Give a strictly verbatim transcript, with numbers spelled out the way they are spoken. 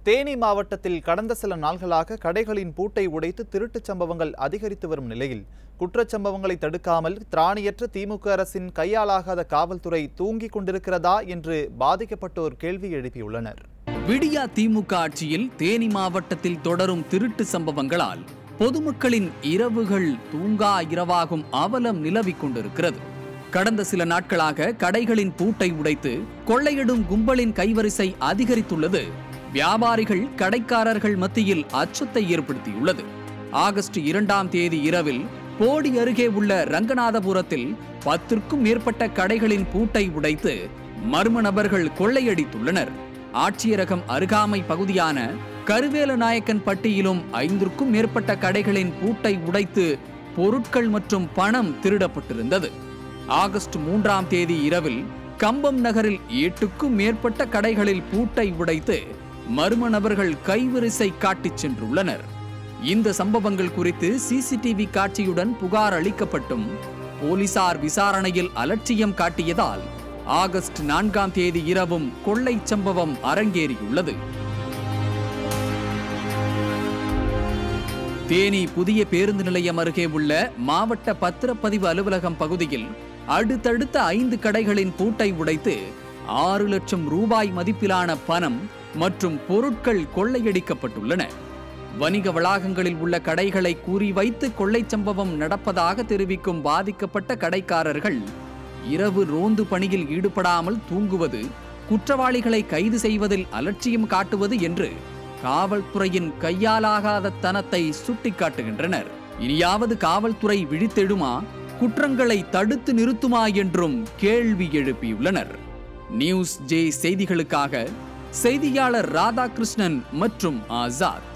தேனி மாவட்டத்தில் கடந்த சில நாள்களாக கடைகளின் பூட்டை உடைத்து திருட்டுச் சம்பவங்கள் அதிகரித்து வரும் நிலையில் குற்றச்சம்பவங்களை தடுக்காமல் திராணியற்ற திமுக அரசின் கையாலாகாத காவல்துறை தூங்கிக் கொண்டிருக்கிறதா என்று பாதிக்கப்பட்டோர் கேள்வி எழுப்பியுள்ளனர். விடியா திமுக ஆட்சியில் தேனி மாவட்டத்தில் தொடரும் திருட்டு சம்பவங்களால் பொதுமக்களின் இரவுகள் தூங்கா இரவாகும் அவலம் நிலவிக் கொண்டிருக்கிறது. கடந்த சில நாட்களாக கடைகளின் பூட்டை உடைத்து கொள்ளையிடும் கும்பலின் கைவரிசை அதிகரித்துள்ளது வியாபாரிகள் கடைக்காரர்கள் மத்தியில் அச்சத்தை ஏற்படுத்தியுள்ளது. ஆகஸ்ட் இரண்டாம் தேதி இரவில் போடி அருகே உள்ள ரங்கநாதபுரத்தில் பத்திற்கும் மேற்பட்ட கடைகளின் பூட்டை உடைத்து மர்ம நபர்கள் கொள்ளையடித்துள்ளனர். ஆட்சியரகம் அருகாமை பகுதியான கருவேலநாயக்கன் பட்டியிலும் ஐந்திற்கும் மேற்பட்ட கடைகளின் பூட்டை உடைத்து பொருட்கள் மற்றும் பணம் திருடப்பட்டிருந்தது. ஆகஸ்ட் மூன்றாம் தேதி இரவில் கம்பம் நகரில் எட்டுக்கும் மேற்பட்ட கடைகளில் பூட்டை உடைத்து மர்ம நபர்கள் கைவரிசை காட்டிச் சென்றுள்ளனர். இந்த சம்பவங்கள் குறித்து சிசிடிவி காட்சியுடன் புகார் அளிக்கப்பட்டும் போலீசார் விசாரணையில் அலட்சியம் காட்டியதால் ஆகஸ்ட் நான்காம் தேதி இரவும் கொள்ளை சம்பவம் அரங்கேறியுள்ளது. தேனி புதிய பேருந்து நிலையம் அருகே உள்ள மாவட்ட பத்திரப்பதிவு அலுவலகம் பகுதியில் அடுத்தடுத்த ஐந்து கடைகளின் பூட்டை உடைத்து ஆறு லட்சம் ரூபாய் மதிப்பிலான பணம் மற்றும் பொருட்கள் கொள்ளையடிக்கப்பட்டுள்ளன. வணிக வளாகங்களில் உள்ள கடைகளை குறிவைத்து கொள்ளை சம்பவம் நடப்பதாக தெரிவிக்கும் பாதிக்கப்பட்ட கடைக்காரர்கள் இரவு ரோந்து பணியில் ஈடுபடாமல் தூங்குவது, குற்றவாளிகளை கைது செய்வதில் அலட்சியம் காட்டுவது என்று காவல்துறையின் கையாலாகாத தனத்தை சுட்டிக்காட்டுகின்றனர். இனியாவது காவல்துறை விழித்தெழுமா, குற்றங்களை தடுத்து நிறுத்துமா என்றும் கேள்வி எழுப்பியுள்ளனர். நியூஸ் ஜே செய்திகளுக்காக செய்தியாளர் ராதாகிருஷ்ணன் மற்றும் ஆசாத்.